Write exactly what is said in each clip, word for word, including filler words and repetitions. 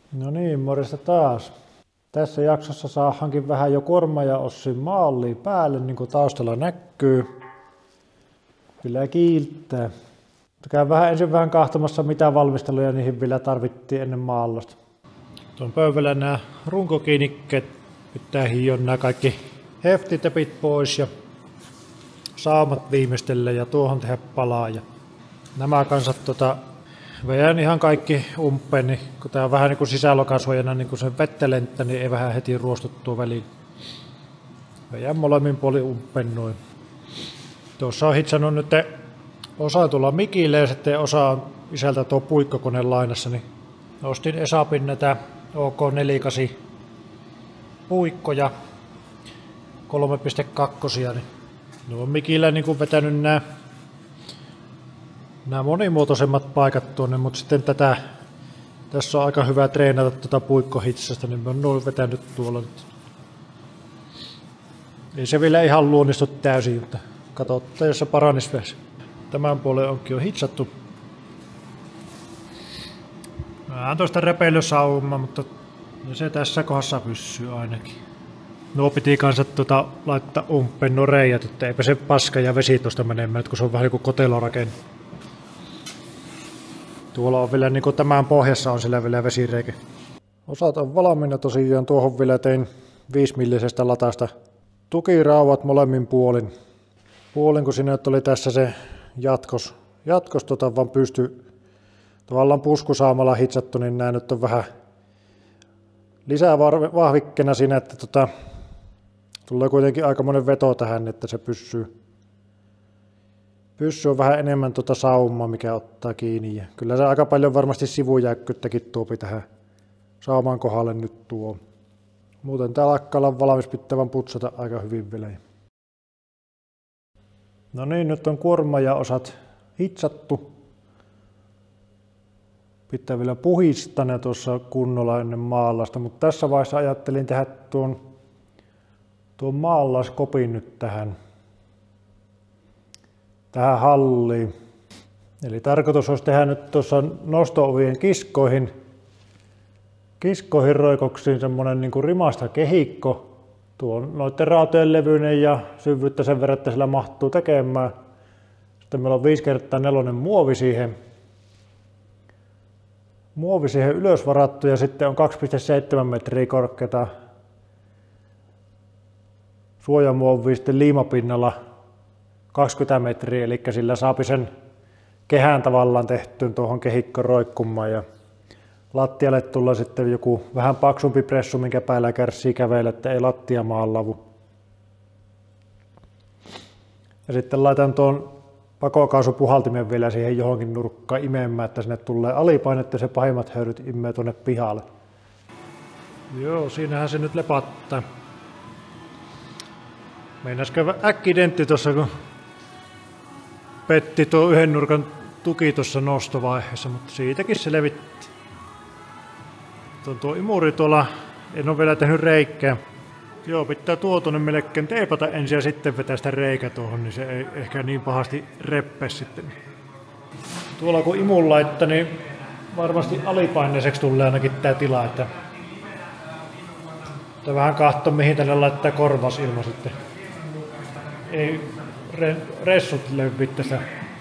No niin, morjesta taas. Tässä jaksossa saahankin vähän jo Korma ja Ossin maaliin päälle, niin kuin taustalla näkyy. Kyllä kiiltää. Käyn vähän ensin vähän kahtomassa, mitä valmisteluja niihin vielä tarvittiin ennen maallasta. Tuon pöydällä nämä runkokiinnikkeet. Pitää hioa nämä kaikki heftitepit pois ja saumat viimeistellä ja tuohon tehdä palaa. Ja nämä kansat tota, vedän ihan kaikki umpeen, niin kun tää on vähän niin kuin sisälokasuojana, niin kun se vettä lenttä, niin ei vähän heti ruostuttua väliin. Vedän molemmin puolin umpeen noin. Tuossa on hitsannut nyt osa tulla mikille ja sitten osa on isältä tuo puikkokone lainassa, niin ostin Esapin näitä O K neljäkymmentäkahdeksan puikkoja kolme pilkku kaksi, niin ne on mikillä niin kuin vetänyt nämä nämä monimuotoisemmat paikat tuonne, mutta sitten tätä, tässä on aika hyvä treenata tuota puikkohitsasta, niin mä oon noin vetänyt tuolla nyt. Ei se vielä ihan luonnistu täysin, mutta katsotaan, jos se paranis vielä. Tämän puolen onkin jo hitsattu. Vähän tuosta repeilysaumaa, mutta se tässä kohdassa pysyy ainakin. Nuo piti kanssa tuota, laittaa umpeen nuo reijät, että eipä se paska ja vesi tuosta menemään, kun se on vähän niin kuin kotelorakenne. Tuolla on vielä niin kuin tämän pohjassa on siellä vielä vesireikä. Osat on valmiina tosiaan, tuohon vielä tein viisi millisestä latasta tukirauvat molemmin puolin. Puolin kun sinne oli tässä se jatkos, jatkos tota vaan pysty tavallaan puskusaamalla hitsattu, niin nämä nyt on vähän lisää vahvikkena siinä, että tota, tulee kuitenkin aikamoinen veto tähän, että se pysyy. Pyssy on vähän enemmän tuota saumaa, mikä ottaa kiinni. Ja kyllä se aika paljon varmasti sivujäykkyttäkin tuopi tähän sauman kohdalle nyt tuo. Muuten tää lakkaa olla valmis pitävän putsata aika hyvin vielä. No niin, nyt on kuorma ja osat hitsattu. Pitää vielä puhistaa ne tuossa kunnolla ennen maallasta, mutta tässä vaiheessa ajattelin tehdä tuon, tuon maalaiskopin nyt tähän. tähän halliin. Eli tarkoitus olisi tehdä nyt tuossa nosto-ovien kiskoihin, kiskoihin roikoksiin semmoinen niin kuin rimasta kehikko. Tuo on noiden rautojen levyinen ja syvyyttä sen verran, että sillä mahtuu tekemään. Sitten meillä on viisi kertaa nelonen muovi siihen. Muovi siihen ylös varattu ja sitten on kaksi pilkku seitsemän metriä korkeata suojamuovia sitten liimapinnalla kaksikymmentä metriä, eli sillä saapi sen kehän tavallaan tehtyyn tuohon kehikkoon roikkumaan ja lattialle tulee sitten joku vähän paksumpi pressu, minkä päällä kärsii kävellä, että ei lattia maallavu. Ja sitten laitan tuon pakokaasupuhaltimen vielä siihen johonkin nurkkaan imemään, että sinne tulee alipainetta ja se pahimmat höyryt imee tuonne pihalle. Joo, siinähän se nyt lepattaa. Meinaskö äkkidentti tuossa, kun petti tuo yhden nurkan tuki tuossa nostovaiheessa, mutta siitäkin se levitti. Tuo, tuo imuri tuolla, en ole vielä tehnyt reikää. Joo, pitää tuo tuonne melkein teipata ensin ja sitten vetää sitä reikä tuohon, niin se ei ehkä niin pahasti reppe sitten. Tuolla kun imun laittaa, niin varmasti alipaineiseksi tulee ainakin tää tila, että Tämä vähän kahto, mihin tänne laittaa korvausilma sitten. Ei re, ressut löydy tästä.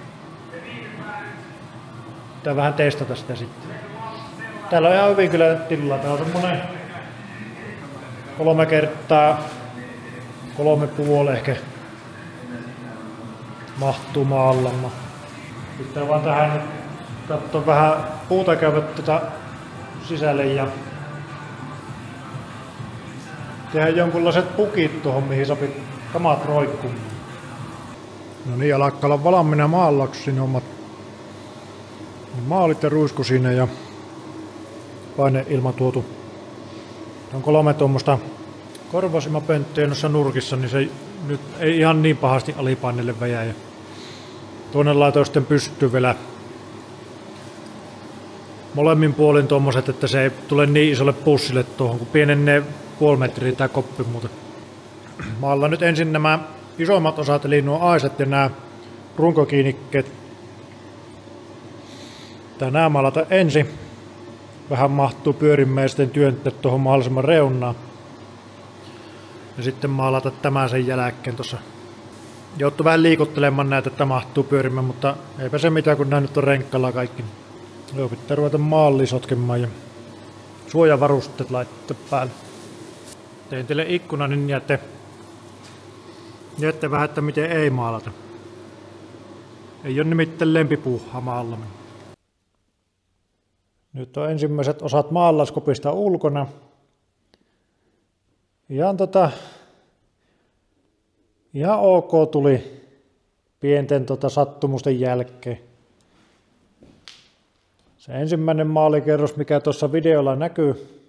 Pitää vähän testata sitä sitten. Täällä on ihan hyvin kyllä tilaa. Täällä on semmonen kolme kertaa kolme puoli ehkä mahtuu maallama. Pitää vaan tähän nyt katsoa vähän puuta käydä tätä sisälle ja tehdä jonkunlaiset pukit tuohon, mihin sopii kamat roikkumaan. No niin, alkaa olla valmiina maallaksi siinä omat maalit ja ruisku siinä ja paineilma tuotu. On kolme tuommoista korvausilmapönttöä noissa nurkissa, niin se nyt ei ihan niin pahasti alipaineelle väjää. Ja tuonne laitoin sitten pystyy vielä molemmin puolin tuommoiset, että se ei tule niin isolle pussille tuohon, kun pienenee puoli metriä tämä koppi muuten. Maalla nyt ensin nämä isommat osat, eli nuo aisat ja nämä runkokiinnikkeet. Tää nämä maalata ensin. vähän mahtuu pyörimään ja sitten työntää tuohon mahdollisimman reunaan. Ja sitten maalata tämän sen jälkeen tuossa. Jouttu vähän liikuttelemaan näitä, että mahtuu pyörimään, mutta eipä se mitään, kun nämä nyt on renkkalla kaikki. Joo, pitää ruveta maaliin sotkemaan ja suojavarusteet laittaa päälle. Tein teille ikkunan, niin jätte, jätte vähän, että miten ei maalata. Ei ole nimittäin lempipuuhaa maalla. Nyt on ensimmäiset osat maalaskopista ulkona. Ihan tota, ihan ok tuli pienten tota sattumusten jälkeen. Se ensimmäinen maalikerros, mikä tuossa videolla näkyy,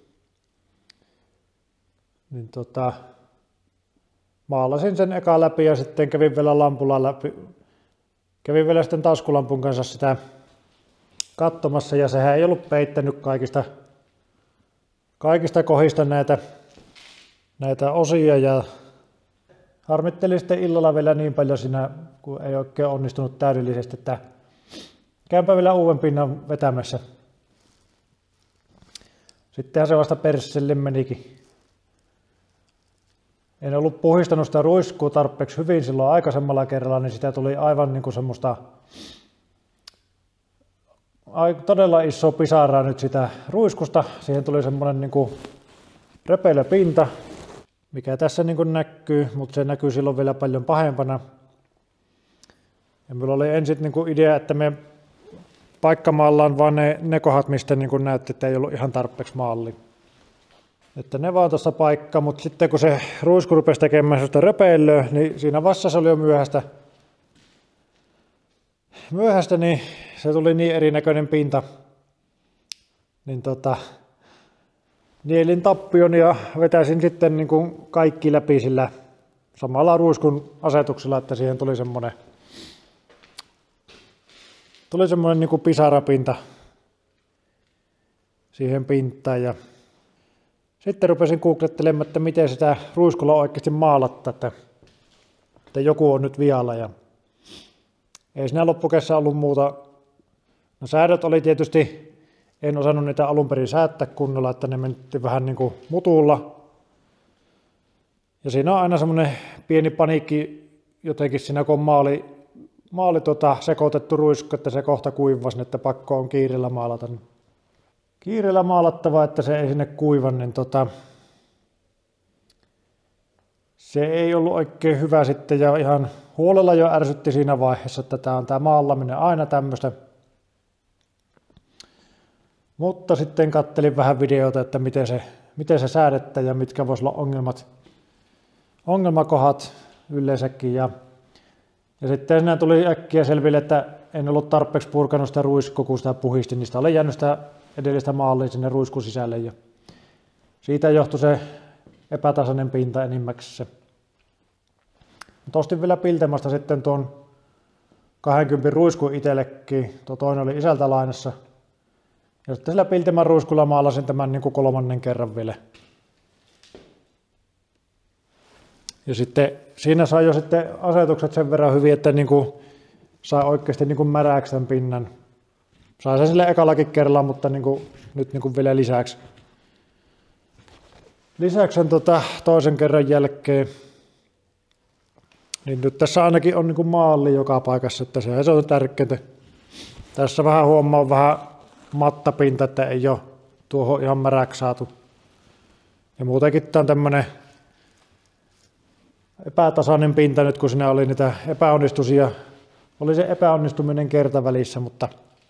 niin tota, maalasin sen eka läpi ja sitten kävin vielä lampulla läpi. Kävin vielä sitten taskulampun kanssa sitä katsomassa ja sehän ei ollut peittänyt kaikista, kaikista kohdista näitä, näitä osia ja harmittelin sitten illalla vielä niin paljon siinä, kun ei oikein onnistunut täydellisesti, että käynpä vielä uuden pinnan vetämässä. Sittenhän se vasta persselle menikin. En ollut puhistanut sitä ruiskua tarpeeksi hyvin silloin aikaisemmalla kerralla, niin sitä tuli aivan niin kuin semmoista todella iso pisaraa nyt sitä ruiskusta. Siihen tuli semmoinen niin kuin repelö pinta, mikä tässä niin kuin näkyy, mutta se näkyy silloin vielä paljon pahempana. Ja minulla oli ensin niin kuin idea, että me paikkamaallaan vaan ne, ne kohdat, mistä niin kuin näytti, että ei ollut ihan tarpeeksi maalli. Että ne vaan tuossa paikka, mutta sitten kun se ruisku rupesi tekemään sellaista röpeilyä, niin siinä vastassa oli jo myöhäistä. Myöhäistä, niin se tuli niin erinäköinen pinta. Niin tota, nielin tappion ja vetäisin sitten niin kuin kaikki läpi sillä samalla ruiskun asetuksella, että siihen tuli semmoinen tuli semmoinen niin kuin pisarapinta siihen pintaan. Ja sitten rupesin googlettelemaan, että miten sitä ruiskulla oikeasti maalattaa, että, että joku on nyt vialla. Ja ei siinä loppukessa ollut muuta. No säädöt oli tietysti, en osannut niitä alun perin säättää kunnolla, että ne mentti vähän niin kuin mutulla. Ja siinä on aina semmoinen pieni paniikki jotenkin siinä, kun on maali, maali tota, sekoitettu ruisku, että se kohta kuivasi, että pakko on kiireellä maalata. Kiireellä maalattava, että se ei sinne kuiva, niin tota, se ei ollut oikein hyvä sitten ja ihan huolella jo ärsytti siinä vaiheessa, että tämä on tämä maalaminen aina tämmöistä. Mutta sitten kattelin vähän videota, että miten se, miten se säädetään ja mitkä voisi olla ongelmat, ongelmakohdat yleensäkin. Ja, ja sitten siinä tuli äkkiä selville, että en ollut tarpeeksi purkanut sitä ruiskua, kun sitä puhistin, niin sitä oli jäänyt sitä edellistä maalia sinne ruiskun sisälle. Ja siitä johtui se epätasainen pinta enimmäkseen. Mutta ostin vielä Piltemasta sitten tuon kaksikymmentä ruiskun itsellekin. Tuo toinen oli isältä lainassa. Ja sitten sillä Piltemän ruiskulla maalasin tämän niin kuin kolmannen kerran vielä. Ja sitten siinä sai jo sitten asetukset sen verran hyvin, että niin kuin sai oikeasti niin kuin märäksi tämän pinnan. Sai sen sille ekallakin kerralla, mutta niin kuin, nyt niin kuin vielä lisäksi. Lisäksi tota, toisen kerran jälkeen, niin nyt tässä ainakin on niin kuin maali joka paikassa, että se, se on tärkeintä. Tässä vähän huomaa vähän mattapinta, että ei ole tuohon ihan märäksi saatu. Ja muutenkin tämä on tämmöinen epätasainen pinta nyt, kun siinä oli niitä epäonnistumisia. Oli se epäonnistuminen kertavälissä, mutta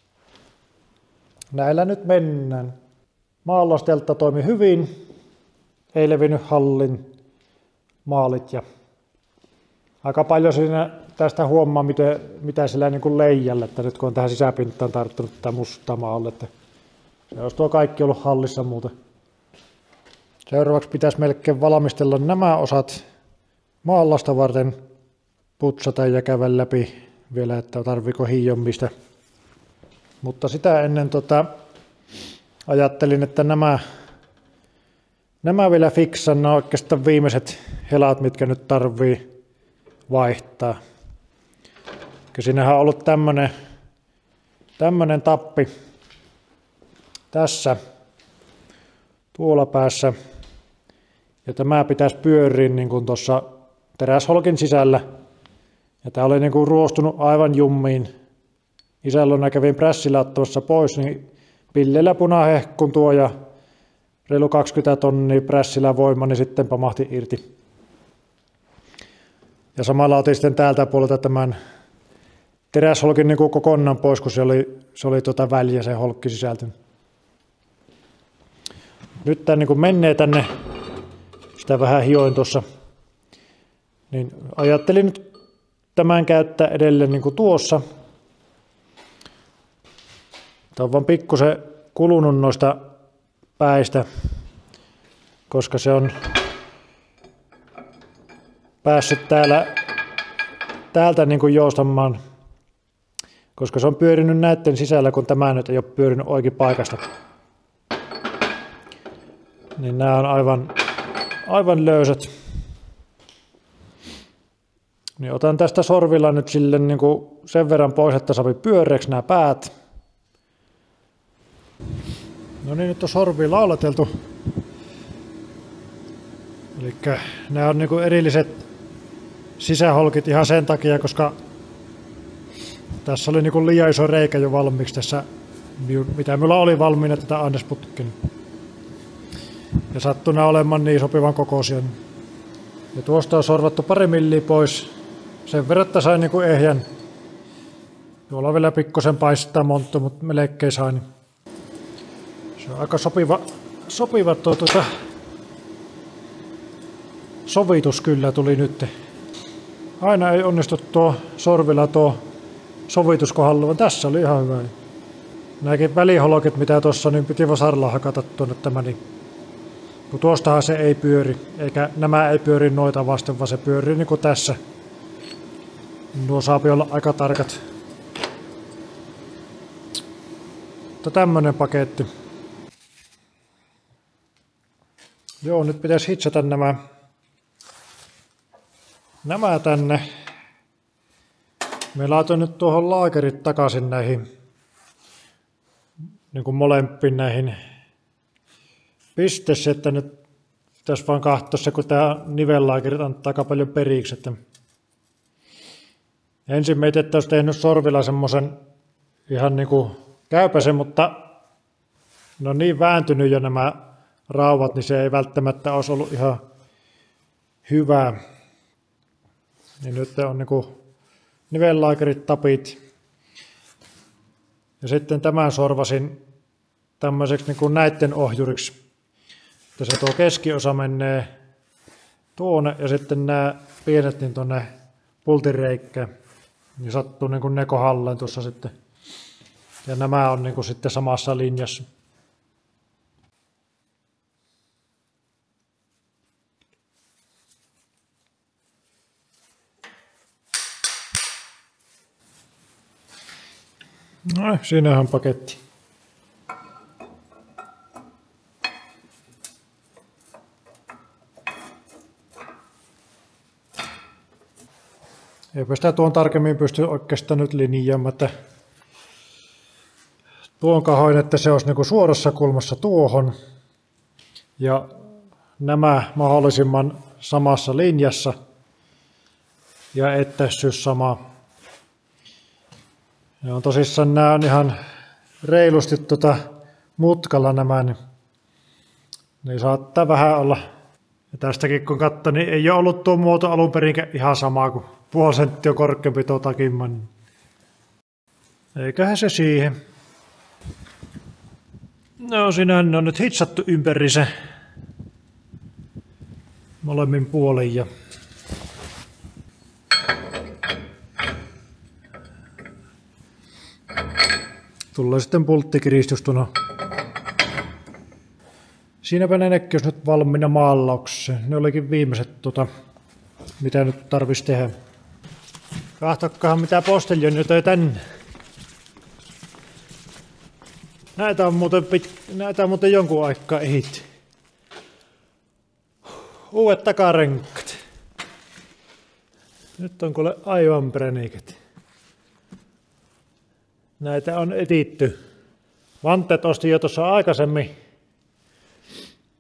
näillä nyt mennään. Maalausteltta toimi hyvin. Ei levinnyt hallin maalit. Ja aika paljon siinä tästä huomaa, mitä, mitä sillä niin kuin leijällä, että nyt kun on tähän sisäpintaan tarttunut tämä musta maalle, että se olisi tuo kaikki ollut hallissa muuten. Seuraavaksi pitäisi melkein valmistella nämä osat maalausta varten, putsata ja käydä läpi vielä, että tarviiko hiijommista. Mutta sitä ennen tota, ajattelin, että nämä, nämä vielä fiksan, nämä oikeastaan viimeiset helat, mitkä nyt tarvii vaihtaa. Ja siinähän on ollut tämmönen, tämmönen tappi tässä, tuolla päässä. Ja tämä pitäisi pyöriä niin kuin tuossa teräsholkin sisällä. Ja tää oli niin kuin ruostunut aivan jummiin. Isällona kävin prässillä ottamassa pois, niin pilleillä punahehkun tuo ja reilu kaksikymmentä tonnia prässillä voima, niin sitten pamahti irti. Ja samalla otin sitten täältä puolelta tämän teräsholkin niin kuin kokonaan pois, kun se oli, se oli tuota väliä se holkki sisältö. Nyt tämä niin kuin menee tänne, sitä vähän hioin tuossa, niin ajattelin nyt tämän käyttää edelleen niin kuin tuossa. Tämä on vaan pikkusen kulunut noista päistä, koska se on päässyt täällä, täältä niin kuin joustamaan, koska se on pyörinyt näiden sisällä, kun tämä nyt ei ole pyörinyt oikein paikasta. Niin nämä on aivan, aivan löysät. Niin otan tästä sorvilla nyt sille niin kuin sen verran pois, että saa pyöreäksi nämä päät. No niin, nyt on sorvilla laulateltu. Eli nämä on niin kuin erilliset sisäholkit ihan sen takia, koska tässä oli niin kuin liian iso reikä jo valmiiksi tässä, mitä minulla oli valmiina tätä ainesputkea. Ja sattuna olemaan niin sopivan kokoisia. Ja tuosta on sorvattu pari milliä pois. Sen verran, että sain niin kuin ehjän. Tuolla on vielä pikkusen paistaa monttu, mutta melkein sain. Se on aika sopiva, sopiva tuo, tuota, sovitus kyllä tuli nyt. Aina ei onnistu tuo sorvilla tuo sovitus kohdalla, vaan tässä oli ihan hyvä. Nämäkin väliholokit, mitä tuossa, niin piti vasaralla hakata tuonne tämä. Niin. Kun tuostahan se ei pyöri, eikä nämä ei pyöri noita vasten, vaan se pyörii niin kuin tässä. Nuo saapi olla aika tarkat. Mutta tämmönen paketti. Joo, nyt pitäisi hitsata nämä, nämä tänne. Me laitoin nyt tuohon laakerit takaisin näihin, niin kuin molempiin näihin pisteessä, että nyt pitäisi vaan katsoa se, kun tämä nivellaakerit antaa aika paljon periksi. Että ensin meitä, että olisi tehnyt sorvilla semmoisen ihan niin kuin käypäsen, mutta ne on niin vääntynyt jo nämä rauvat, niin se ei välttämättä olisi ollut ihan hyvä. Niin nyt on niin kuin nivellaakerit, tapit. Ja sitten tämän sorvasin tämmöiseksi niin kuin näiden ohjuriksi. Että se tuo keskiosa menee tuonne ja sitten nämä pienet niin tuonne pultireikkään. Niin sattuu niin kuin ne kohdalleen tuossa sitten. Ja nämä on niin kuin sitten samassa linjassa. No, siinähän paketti. Eipä sitä tuon tarkemmin pysty oikeastaan nyt linjaamaan, että tuon kahoin, että se olisi niinku suorassa kulmassa tuohon ja nämä mahdollisimman samassa linjassa ja etäisyys sama. Ja on tosissaan nämä on ihan reilusti tuota mutkalla nämä, niin, niin saattaa vähän olla. Ja tästäkin kun katsoo, niin ei ole ollut tuo muoto alun perin ihan sama kuin puoli senttiä korkeampi tuo takimma. Niin eiköhän se siihen. No siinähän on nyt hitsattu ympäri se molemmin puolin. Ja tulee sitten pulttikiristys tuona. Siinäpä ne näkyy nyt valmiina maalaukseen. Ne olikin viimeiset, tota, mitä nyt tarvitsisi tehdä. Kahtokkahan mitä posteljoni toi tänne. Näitä on muuten, pit... Näitä on muuten jonkun aikaa ehitty. Uudet takarenkat. Nyt on kuule aivan präniket. Näitä on etitty. Vanteet ostin jo tuossa aikaisemmin.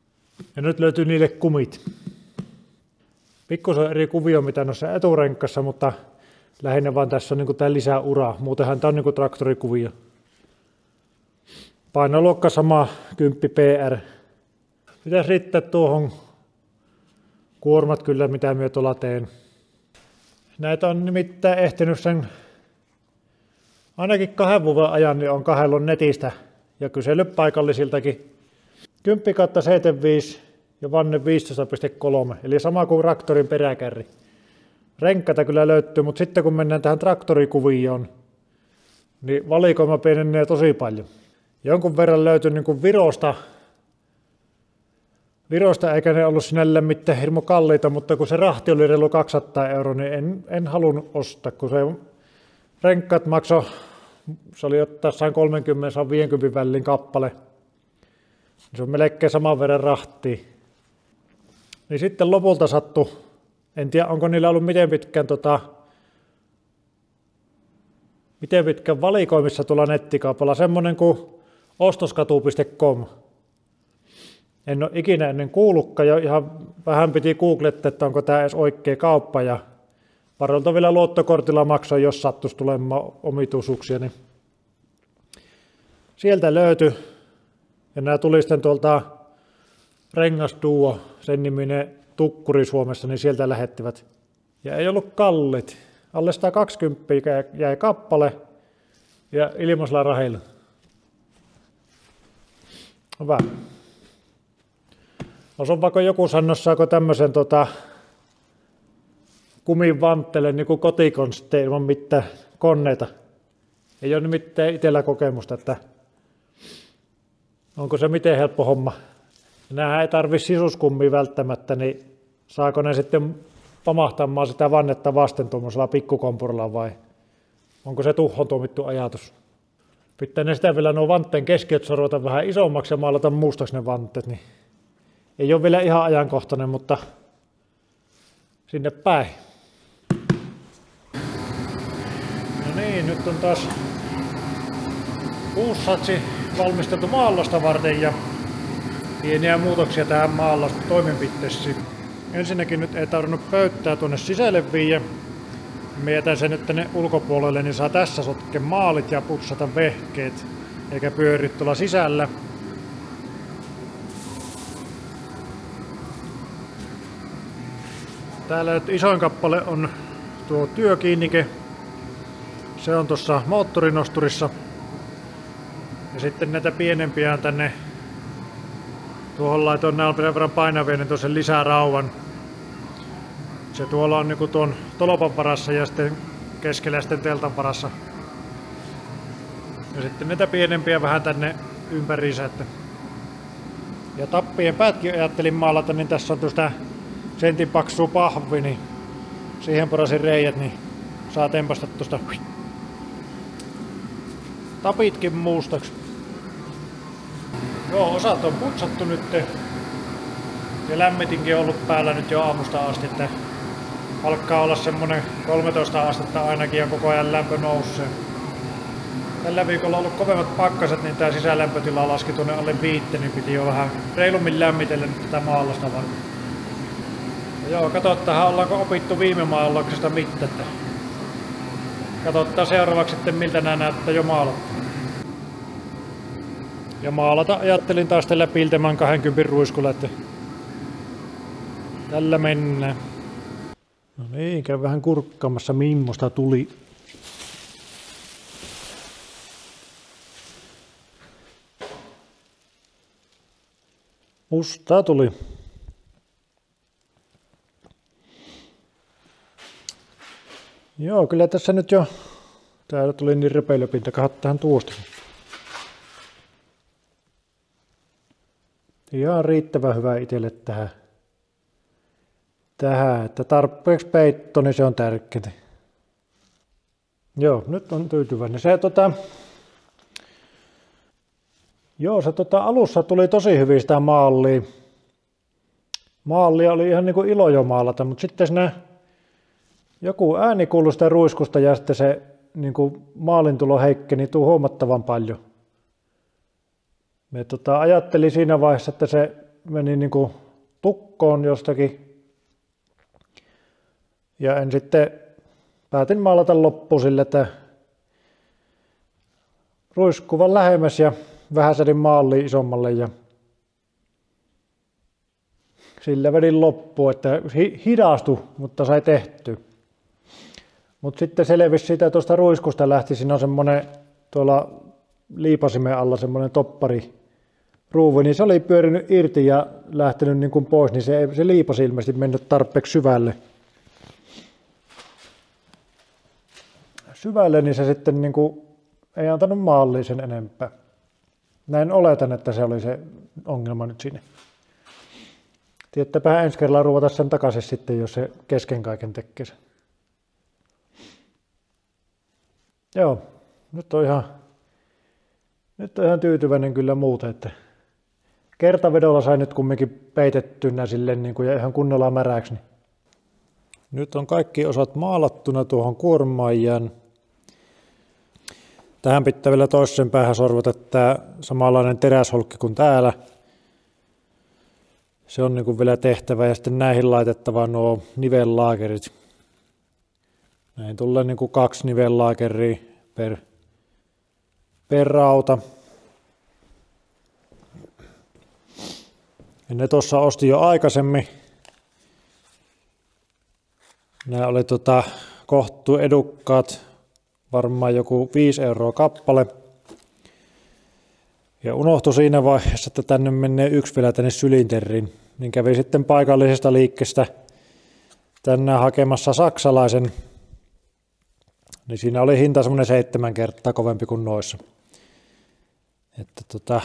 Ja nyt löytyy niille kumit. Pikkusen eri kuvio mitä noissa eturenkkassa, mutta lähinnä vaan tässä on niinku tää lisäura. Muutenhan tää on niinku traktorikuvio. Painoluokka sama, kymmenen P R. Pitäisi riittää tuohon kuormat kyllä, mitä minä tuolla teen. Näitä on nimittäin ehtinyt sen ainakin kahden vuoden ajan, niin on kahdellut netistä ja kysellyt paikallisiltakin. kymmenen kautta seitsemänkymmentäviisi ja vanne viisitoista pilkku kolme, eli sama kuin traktorin peräkärri. Renkkäitä kyllä löytyy, mutta sitten kun mennään tähän traktorikuvioon, niin valikoima pienenee tosi paljon. Jonkun verran löytyi niin kuin Virosta, Virosta eikä ne ollut sinällään mitään hirmu kalliita, mutta kun se rahti oli reilu kaksisataa euroa, niin en, en halunnut ostaa, kun se renkkat maksoi, se oli jossain kolmekymmentä viisikymmentä välin kappale. Se on melkein saman verran rahtia. Niin sitten lopulta sattui, en tiedä onko niillä ollut miten pitkään, tota, miten pitkään valikoimissa tuolla nettikaupalla, semmoinen kuin ostoskatu piste com. En ole ikinä ennen kuullutkaan ja ihan vähän piti googlettaa, että onko tämä edes oikea kauppa ja parolta vielä luottokortilla maksoin, jos sattuisi tulemaan omituisuuksia. Niin sieltä löytyi ja nämä tuli sitten tuolta Rengasduo, sen niminen tukkuri Suomessa, niin sieltä lähettivät. Ja ei ollut kallit. Alle sata kaksikymmentä jäi kappale ja ilmaisella rahilla. Hyvä. Osaako joku sanoa, saako tämmöisen tota, kumin vanttele niin kuin kotikonsteja ilman mitään koneita? Ei ole nimittäin itsellä kokemusta, että onko se miten helppo homma. Nämähän ei tarvitse sisuskummia välttämättä, niin saako ne sitten pamahtamaan sitä vannetta vasten tuommoisella pikkukompurilla vai onko se tuhon tuomittu ajatus? Pitää ne sitä vielä nuo vantteen keskiöt sorvata vähän isommaksi ja maalata mustaksi ne vanteet, niin ei ole vielä ihan ajankohtainen, mutta sinne päin. No niin, nyt on taas uusi satsi valmisteltu maallasta varten ja pieniä muutoksia tähän maallasta toimenpiteisiin. Ensinnäkin nyt ei tarvinnut pöyttää tuonne sisälle viiä. Me jätän sen nyt tänne ulkopuolelle, niin saa tässä sotkea maalit ja putsata vehkeet, eikä pyöri tuolla sisällä. Täällä nyt isoin kappale on tuo työkiinnike. Se on tuossa moottorinosturissa. Ja sitten näitä pienempiä on tänne. Tuohon laitoin, nämä on sen verran painavia, niin tuossa lisää rauvan. Se tuolla on niinku tuon tolpan varassa ja sitten keskellä sitten teltan varassa. Ja sitten näitä pienempiä vähän tänne ympäriinsä. Että. Ja tappien päätkin ajattelin maalata, niin tässä on tuosta sentin paksua pahvi, niin siihen porasin reijät, niin saa tempasta tuosta tapitkin muustaksi. Joo, osat on putsattu nyt ja lämmitinkin on ollut päällä nyt jo aamusta asti, että alkaa olla semmonen kolmetoista astetta ainakin ja koko ajan lämpö nousee. Tällä viikolla on ollut kovemmat pakkaset, niin tää sisälämpötila laski tuonne alle viitte, niin piti jo vähän reilummin lämmitellä nyt tätä maallasta vaan. Joo, katsotaan, ollaanko opittu viime maallauksesta mitään. Katsotaan seuraavaksi sitten miltä nämä näyttää jo maalattu. Ja maalata ajattelin taas tällä Piltemän kaksikymmentä ruiskulla, että tällä mennään. No niin, käy vähän kurkkaamassa mimmosta tuli. Mustaa tuli. Joo, kyllä tässä nyt jo, täällä tuli niin repeilöpinta, katsotaan tuosta. Ihan riittävän hyvä itselle tähän. Tähän, että tarpeeksi peitto, niin se on tärkeää. Joo, nyt on tyytyväinen. Se tota, joo, se tota, alussa tuli tosi hyvin sitä maallia. Maallia oli ihan niin kuin ilo jo maalata, mutta sitten siinä joku ääni kuului sitä ruiskusta ja sitten se niin kuin maalintulo heikkeni tuu huomattavan paljon. Me tota, ajattelin siinä vaiheessa, että se meni niin kuin tukkoon jostakin. Ja en sitten päätin maalata loppuun sille, että ruiskuvan lähemmäs ja vähän sedin maaliin isommalle ja sillä vedin loppuun, että hidastui, mutta sai tehty. Mutta sitten selvisi siitä tuosta ruiskusta lähti, siinä on semmoinen tuolla liipasimen alla semmoinen toppari ruuvi, niin se oli pyörinyt irti ja lähtenyt niin kuin pois, niin se, se liipasi ilmeisesti mennyt tarpeeksi syvälle. Syvälle, niin se sitten niin kuin ei antanut maaliin sen enempää. Näin oletan, että se oli se ongelma nyt siinä. Tiettäpä ensi kerralla ruveta sen takaisin sitten, jos se kesken kaiken tekee sen. Joo, nyt on ihan, nyt on ihan tyytyväinen kyllä muuten, että kertavedolla sai nyt kumminkin peitettynä silleen niin kuin ja ihan kunnolla märäksi. Niin. Nyt on kaikki osat maalattuna tuohon kuormaajaan. Tähän pitää vielä toisen päähän sorvata tämä samanlainen teräsholkki kuin täällä. Se on niin kuin vielä tehtävä ja sitten näihin laitettava nuo nivellaakerit. Näihin tulee niin kuin kaksi nivellaakeria per, per rauta. Ja ne tuossa ostin jo aikaisemmin. Nämä oli tota, kohtuu edukkaat, varmaan joku viisi euroa kappale. Ja unohtui siinä vaiheessa, että tänne menee yksi vielä tänne sylinteriin. Niin kävi sitten paikallisesta liikkeestä tänne hakemassa saksalaisen. Niin siinä oli hinta semmoinen seitsemän kertaa kovempi kuin noissa. Että tota,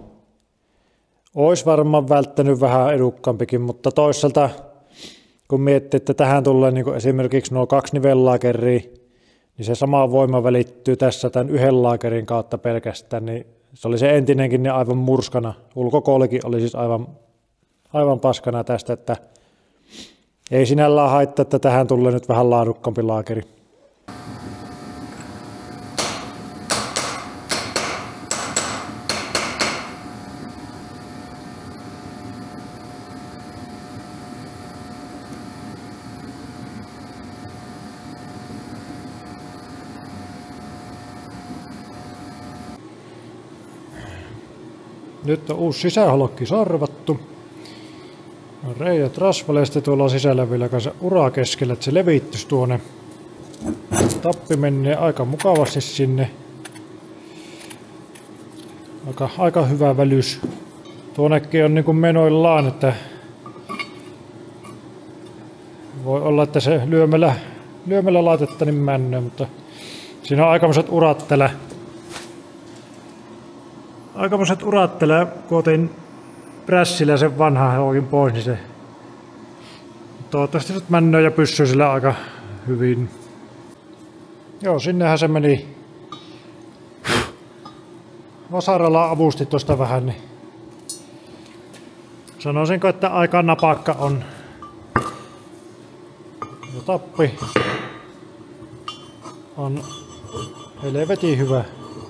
olisi varmaan välttänyt vähän edukkaampikin, mutta toisaalta kun miettii, että tähän tulee niin kuin esimerkiksi nuo kaksi nivellaakeria, niin se sama voima välittyy tässä tämän yhden laakerin kautta pelkästään, niin se oli se entinenkin niin aivan murskana. Ulkokoolikin oli siis aivan, aivan paskana tästä, että ei sinällään haittaa, että tähän tulee nyt vähän laadukkaampi laakeri. Nyt on uusi sisäholkki sorvattu. On reijät rasvaleista tuolla sisällä vielä kanssa ura keskellä, että se levittyisi tuonne. Tappi menee aika mukavasti sinne. Aika, aika hyvä välys. Tuonnekin on niin kuin menoillaan, että voi olla, että se lyömällä, lyömällä laitetta niin männöä, mutta siinä on aikamoiset urat täällä. Aikamoiset urat täällä, kun otin prässillä sen vanhan hevokin pois, niin se toivottavasti nyt männöö ja pyssyy sillä aika hyvin. Joo, sinnehän se meni. Vasaralla avusti tuosta vähän, niin sanoisinko, että aika napakka on. Ja tappi on helvetin hyvä.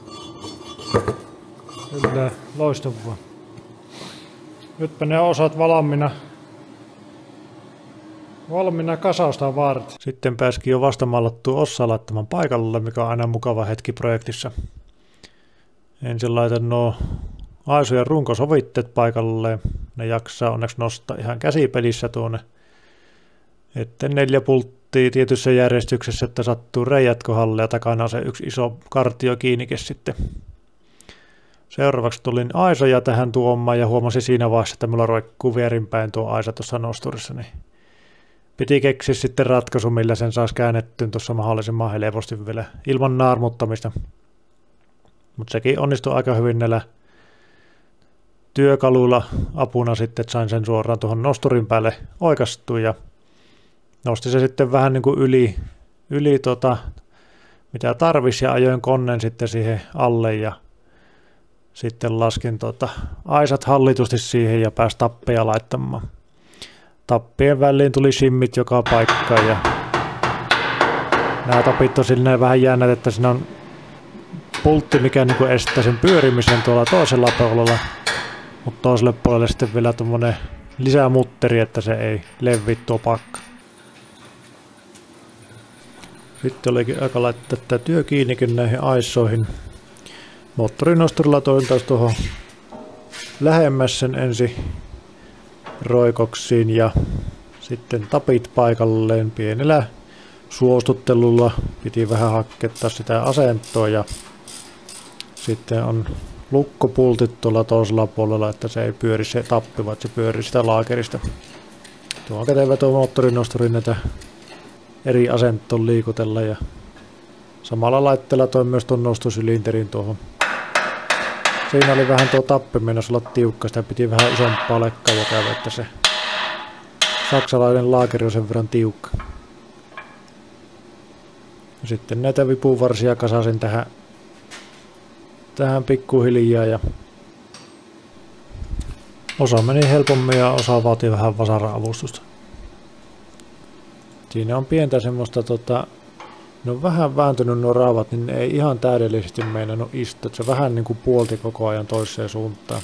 Kyllä, loistavaa. Nytpä ne osat valmiina, valmiina kasausta varten. Sitten pääsikin jo vastamallattua ossaa laittamaan paikalle, mikä on aina mukava hetki projektissa. Ensin laitan nuo aisujen runkosovitteet paikalle. Ne jaksaa onneksi nostaa ihan käsipelissä tuonne. Että neljä pulttia tietyssä järjestyksessä, että sattuu reijät kohdalle ja takana on se yksi iso kartio kiinnike sitten. Seuraavaksi tulin aisoja tähän tuomaan ja huomasin siinä vaiheessa, että mulla roikkuu vierinpäin tuo aisa tuossa nosturissa. Niin piti keksiä sitten ratkaisu, millä sen saisi käännettyä tuossa mahdollisimman helposti vielä ilman naarmuttamista. Mutta sekin onnistui aika hyvin näillä työkaluilla apuna sitten, että sain sen suoraan tuohon nosturin päälle oikastua ja nosti se sitten vähän niin kuin yli, yli tota, mitä tarvisi ja ajoin koneen sitten siihen alle ja sitten laskin tota, aisat hallitusti siihen ja pääsi tappeja laittamaan. Tappien väliin tuli shimmit joka paikkaan ja nämä tapit on silleen vähän jännät, että siinä on pultti, mikä niinku estää sen pyörimisen tuolla toisella puolella. Mutta toiselle puolelle sitten vielä tommonen lisämutteri, että se ei levi tuo pakka. Sitten olikin aika laittaa tää työ kiinnikin näihin aissoihin. Moottorinosturilla toin taas tuohon lähemmäs sen ensi roikoksiin ja sitten tapit paikalleen pienellä suostuttelulla. Piti vähän hakkettaa sitä asentoa ja sitten on lukkopultit tuolla toisella puolella, että se ei pyöri se tappi, vaan se pyöri sitä laakerista. Tuo on kätevä tuo moottorinosturi näitä eri asentoon liikutella ja samalla laitteella toi myös tuon nostosylinterin tuohon. Siinä oli vähän tuo tappi mennessä olla tiukka, sitä piti vähän isompaa lekkaa ja käydä, että se saksalainen laakeri on sen verran tiukka. Ja sitten näitä vipuvarsia kasasin tähän, tähän pikkuhiljaa ja osa meni helpommin ja osa vaati vähän vasara-avustusta. Siinä on pientä semmoista, tota, ne on vähän vääntynyt nuo raavat, niin ne ei ihan täydellisesti meinannut istua. Se vähän niin kuin puolti koko ajan toiseen suuntaan.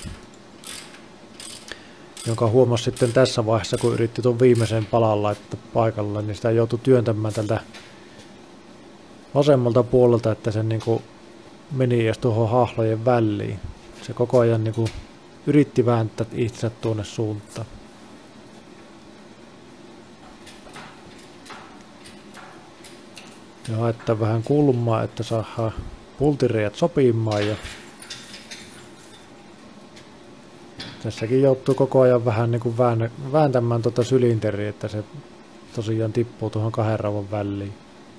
Jonka huomasi sitten tässä vaiheessa, kun yritti tuon viimeisen palan laittaa paikalle, niin sitä joutui työntämään tältä vasemmalta puolelta, että se niin kuin meni edes tuohon hahlojen väliin. Se koko ajan niin kuin yritti vääntää itsensä tuonne suuntaan. Ja haettaa vähän kulmaa, että saadaan pultireijät sopimaan. Ja tässäkin joutuu koko ajan vähän niin kuin vääntämään tuota sylinteriä, että se tosiaan tippuu tuohon kahden rauvan väliin.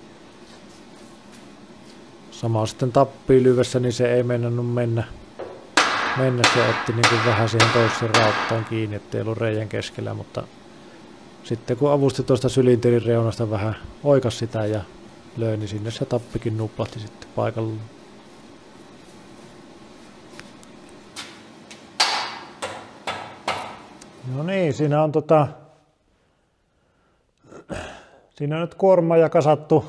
Sama sitten tappiin lyvessä, niin se ei meinannut mennä. Mennä se otti niin kuin vähän siihen toiseen rauttaan kiinni, ettei ollut reijän keskellä, mutta sitten kun avusti tuosta sylinterin reunasta vähän oikas sitä ja löi, niin sinne se tappikin nuplahti sitten paikallaan. No niin, siinä on tota, siinä on nyt kuorma ja kasattu,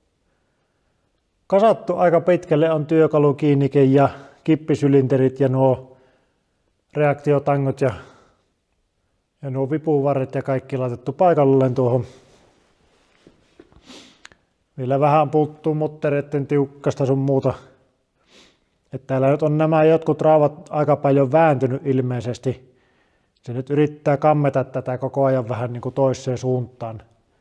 kasattu aika pitkälle on työkalukiinnike ja kippisylinterit ja nuo reaktiotangot ja, ja nuo vipuvarret ja kaikki laitettu paikalleen tuohon. Vielä vähän puuttuu muttereiden tiukkasta sun muuta. Että täällä nyt on nämä jotkut raavat aika paljon vääntynyt ilmeisesti. Se nyt yrittää kammeta tätä koko ajan vähän niin kuin toiseen suuntaan.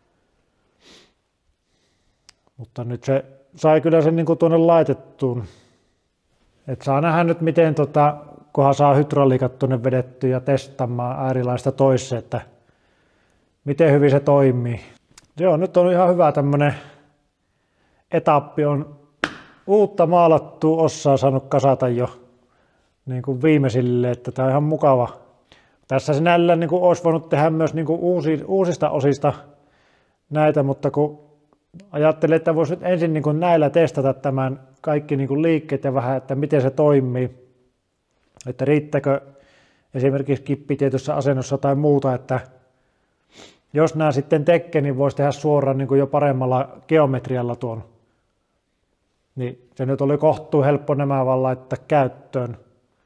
Mutta nyt se sai kyllä sen niin kuin tuonne laitettuun. Että saa nähdä nyt miten tota, kunhan saa hydrauliikat tuonne vedettyä ja testaamaan äärilaista toiseen, että miten hyvin se toimii. Joo, nyt on ihan hyvä tämmönen etappi on uutta maalattua osaa saanut kasata jo niin kuin viimeisille, että tämä on ihan mukava. Tässä sinällään niin kuin olisi voinut tehdä myös niin kuin uusi, uusista osista näitä, mutta kun ajattelin, että voisi nyt ensin niin kuin näillä testata tämän kaikki niin kuin liikkeet ja vähän, että miten se toimii. Että riittääkö esimerkiksi kippi tietyssä asennossa tai muuta, että jos nämä sitten tekee, niin voisi tehdä suoraan niin kuin jo paremmalla geometrialla tuon. Niin se nyt oli kohtuu helppo nämä vaan laittaa käyttöön.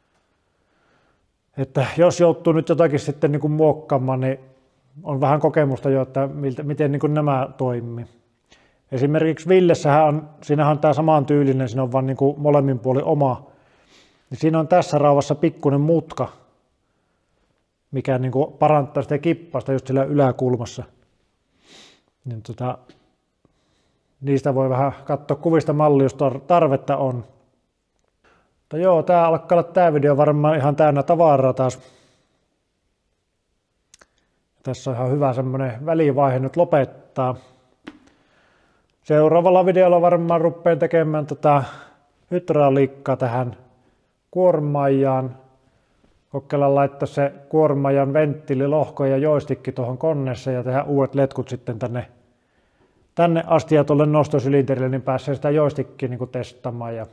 Että jos joutuu nyt jotakin sitten niin kuin muokkaamaan, niin on vähän kokemusta jo, että miltä, miten niin kuin nämä toimii. Esimerkiksi Villessähän on, siinähän on tämä saman tyylinen, siinä on vaan niin kuin molemmin puolin oma. Niin siinä on tässä rauvassa pikkuinen mutka, mikä niin kuin parantaa sitä kippausta just sillä yläkulmassa. Niin tota, niistä voi vähän katsoa kuvista malli, jos tarvetta on. Mutta joo, tää alkaa olla tää video varmaan ihan täynnä tavaraa taas. Tässä on ihan hyvä semmonen välivaihe nyt lopettaa. Seuraavalla videolla varmaan rupean tekemään tota hydrauliikkaa tähän kuormaajaan. Kokeillaan laittaa se kuormaajan venttiililohko ja joistikki tuohon koneessa ja tehdä uudet letkut sitten tänne, tänne asti ja tuolle nostosylinterille, niin pääsee sitä joistikkiä niin kuin testaamaan. Ja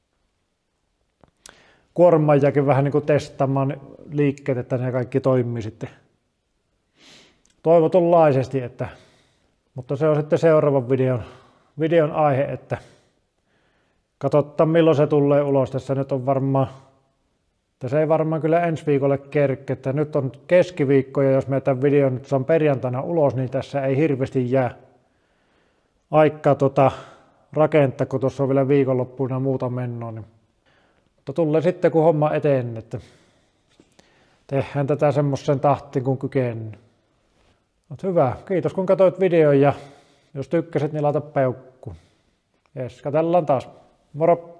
kuormaajakin vähän niin kuin testaamaan liikkeet, että ne kaikki toimii sitten toivotunlaisesti. Että, mutta se on sitten seuraavan videon, videon aihe, että katsotaan milloin se tulee ulos. Tässä nyt on varmaan Että se ei varmaan kyllä ensi viikolle kerke, että nyt on keskiviikko ja jos me tämän videon nyt saan perjantaina ulos, niin tässä ei hirveästi jää aikaa tota rakentaa, kun tuossa on vielä viikonloppuina muuta menoa. Niin. Mutta tulee sitten kun homma eteen, että tehdään tätä semmoisen tahtiin kun kykenee. Mutta hyvä, kiitos kun katsoit videon ja jos tykkäsit, niin laita peukku. Jes, katsellaan taas. Moro!